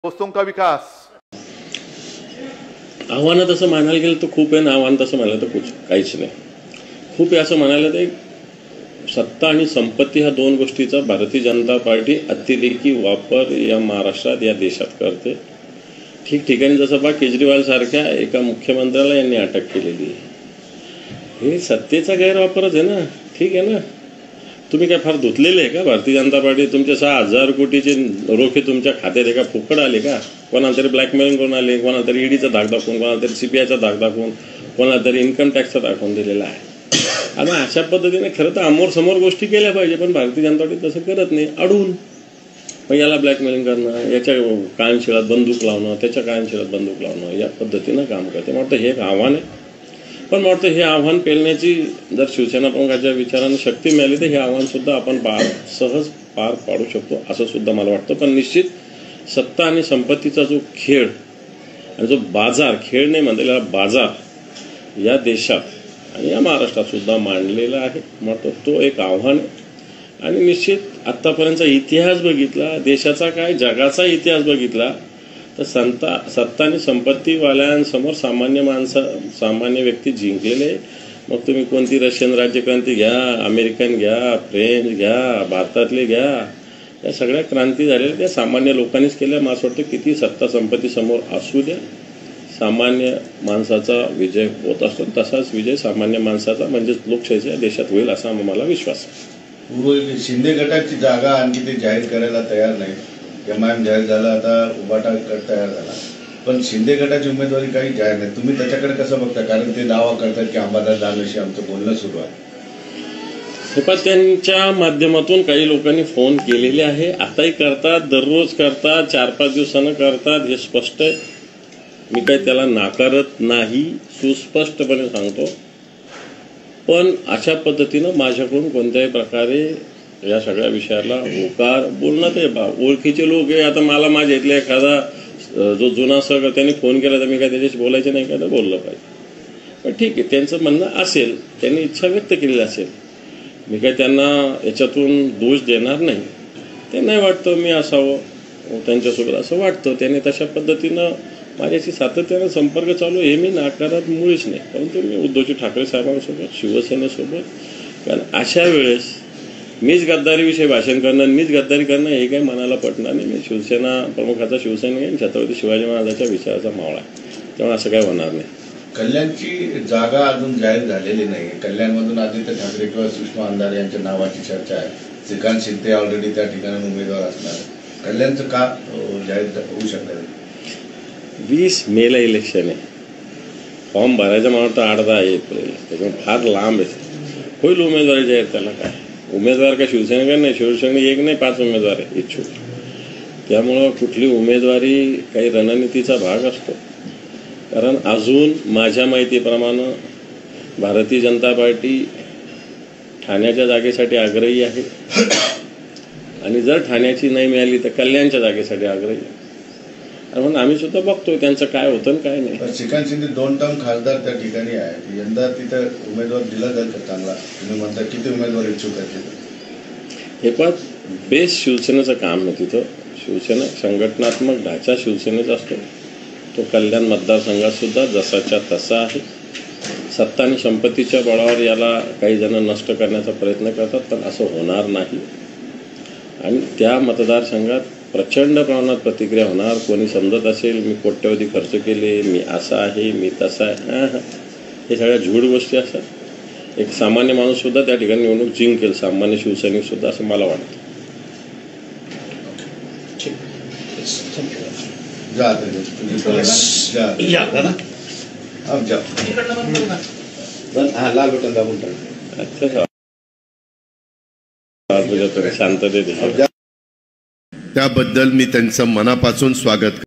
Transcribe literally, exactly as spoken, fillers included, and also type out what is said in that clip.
दोस्तों का विकास आव्हानं तसं म्हणायला गेलं तर खूप आहे ना, आव्हान तसं म्हणायला तर कुछ काहीच नाही. खूप आहे असं म्हणायला तर सत्ता आणि संपत्ती ह्या दोन गोष्टीचा भारतीय जनता पार्टी अतिरेकी वापर या महाराष्ट्रात या देशात करते. ठिकठिकाणी जसं बा केजरीवाल सारख्या एका मुख्यमंत्र्याला यांनी अटक केलेली आहे. हे सत्तेचा गैरवापरच आहे ना. ठीक आहे ना, तुम्ही काय फार धुतलेले आहे का भारतीय जनता पार्टी? तुमचे सहा हजार कोटीचे रोखे तुमच्या खात्यात एका फुकट आले का? कोणाला तरी ब्लॅकमेलिंग करून आले, कोणाला तरी ईडीचा धाक दाखवून, कोणाला तरी सीबीआयचा धाक दाखवून, कोणाला तरी इन्कम टॅक्सचा दाखवून दिलेला आहे. आणि अशा पद्धतीने खरं तर आमोर समोर गोष्टी केल्या पाहिजे, पण भारतीय जनता पार्टी तसं करत नाही. अडवून मग याला ब्लॅकमेलिंग करणं, याच्या कानशिळात बंदूक लावणं, त्याच्या कानशिळात बंदूक लावणं, या पद्धतीनं काम करते. मला वाटतं हे एक आव्हान आहे. पण मला वाटतं हे आव्हान पेलण्याची जर शिवसेना प्रमुखाच्या विचारांना शक्ती मिळाली तर हे आव्हान सुद्धा आपण पार सहज पार पाडू शकतो असं सुद्धा मला वाटतं. पण निश्चित सत्ता आणि संपत्तीचा जो खेळ आणि जो बाजार, खेळ नाही म्हणलेला बाजार या देशात आणि या महाराष्ट्रात सुद्धा मांडलेला आहे. म्हणतो तो एक आव्हान आहे. आणि निश्चित आत्तापर्यंतचा इतिहास बघितला, देशाचा काय जगाचा इतिहास बघितला तर संता सत्ता आणि संपत्तीवाल्यांसमोर सामान्य माणसा सामान्य व्यक्ती जिंकलेले. मग तुम्ही कोणती रशियन राज्यक्रांती घ्या, अमेरिकन घ्या, फ्रेंच घ्या, भारतातले घ्या, या सगळ्या क्रांती झालेल्या त्या सामान्य लोकांनीच केल्या. मला असं वाटतं किती सत्ता संपत्ती समोर असू द्या, सामान्य माणसाचा विजय होत असतो. तसाच विजय सामान्य माणसाचा म्हणजेच लोकशाहीच्या देशात होईल असा मला विश्वास आहे. शिंदे गटाची जागा आणखी ते जाहीर करायला तयार नाही. एम आय एम जाहीर झाला, आता उभाटा गट तयार झाला, पण शिंदे गटाची उमेदवारी काही जाहीर नाही. तुम्ही त्याच्याकडे कसं बघता? कारण ते दावा करतात की अंबादास दानवेशी आमचं बोलणं सुरू आहे. हे पण त्यांच्या माध्यमातून काही लोकांनी फोन केलेले आहे, आताही करतात, दररोज करतात, चार पाच दिवसानं करतात. हे स्पष्ट आहे. मी काही त्याला नाकारत नाही, सुस्पष्टपणे सांगतो. पण अशा पद्धतीनं माझ्याकडून कोणत्याही प्रकारे या सगळ्या विषयाला होकार बोलणं ते बा ओळखीचे लोक आहे. आता मला माझ्या इथल्या एखादा जो जुना सग त्यांनी फोन केला तर मी काय त्याच्याशी बोलायचं नाही का, तर बोललं पाहिजे. पण ठीक आहे, त्यांचं म्हणणं असेल, त्यांनी इच्छा व्यक्त केलेली असेल, मी काय त्यांना याच्यातून दोष देणार नाही. ते नाही वाटतं मी असावं त्यांच्यासोबत असं वाटतं, त्याने तशा पद्धतीनं माझ्याशी सातत्यानं संपर्क चालू हे मी नाकारत मुळीच नाही. परंतु मी उद्धवजी ठाकरे साहेबांसोबत, शिवसेनेसोबत, कारण अशा वेळेस मीच गद्दारीविषयी भाषण करणं, मीच गद्दारी करणं हे काही मनाला पटणार नाही. मी शिवसेना प्रमुखाचा शिवसैनिक आहे, छत्रपती शिवाजी महाराजांच्या विचाराचा मावळा आहे, त्यामुळे असं काही होणार नाही. कल्याणची जागा अजून जाहीर झालेली नाही. कल्याणमधून आदित्य ठाकरे किंवा सुषमा अंधारे यांच्या नावाची चर्चा आहे. श्रीकांत शिंदे ऑलरेडी त्या ठिकाणी उमेदवार असणार. कल्याणचं का जाहीर होऊ शकणार? वीस मेला इलेक्शन आहे, फॉर्म भरायचं मला वाटतं आठ दहा एप्रिल, त्याच्यामुळे फार लांब आहे. होईल उमेदवारी जाहीर. त्याला काय उमेदवार का शिवसेनेकर नाही, शिवसेने एक नाही पाच उमेदवार आहे इच्छुक. त्यामुळं कुठली उमेदवारी काही रणनीतीचा भाग असतो. कारण अजून माझ्या माहितीप्रमाणे भारतीय जनता पार्टी ठाण्याच्या जागेसाठी आग्रही आहे आणि जर ठाण्याची नाही मिळाली तर कल्याणच्या जागेसाठी आग्रही आहे. म्हणून आम्ही सुद्धा बघतोय त्यांचं काय होतं काय नाही. श्रीकांत शिंदे दोन टर्म खासदार त्या ठिकाणी आहे, यंदा तिथं उमेदवार दिला जाईल का चांगला? तुम्ही म्हणता किती उमेदवार इच्छुक आहेत तिथं? हे पण बेस शिवसेनेचं काम आहे. तिथं शिवसेना संघटनात्मक ढाचा शिवसेनेचा असतो. तो कल्याण मतदारसंघात सुद्धा जसाच्या तसा आहे. सत्ता आणि संपत्तीच्या बळावर याला काही जण नष्ट करण्याचा प्रयत्न करतात, पण असं होणार नाही. आणि त्या मतदारसंघात प्रचंड प्रमाणात प्रतिक्रिया होणार. कोणी समजत असेल मी कोट्यवधी खर्च केले, मी असा आहे, मी तसा आहे, हां हां हे सगळ्या झूड गोष्टी असतात. एक सामान्य माणूस सुद्धा त्या ठिकाणी निवडणूक जिंकेल, सामान्य शिवसैनिक सुद्धा, असं मला वाटतं. शांततेत त्याबद्दल मी त्यांचं मनापासून स्वागत करतो.